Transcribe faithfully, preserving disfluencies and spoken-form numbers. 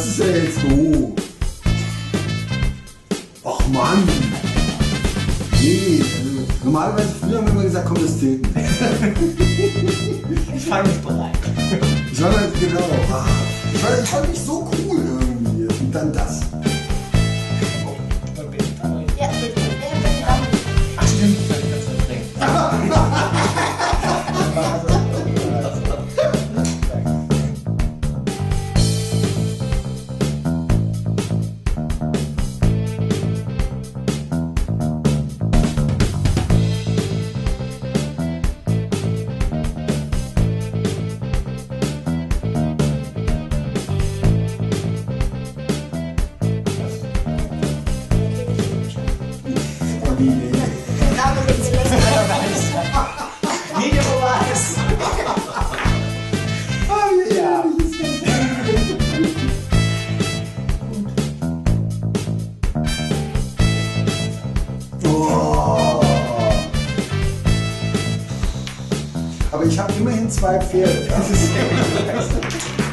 das ist ja jetzt doof. Ach Mann. Nee, also, normalerweise früher haben wir immer gesagt, komm, das zählt nicht. Ich war nicht bereit. Ich war halt genau. Ah, ich, war, ich fand mich so cool irgendwie. Und dann das. Oh, da bin ich dabei. Ja, bitte. Ja, bitte. Ach stimmt, ich werde das verdrängt. Videobeweis! Ja. Oh. Aber ich habe immerhin zwei Pferde. Das ist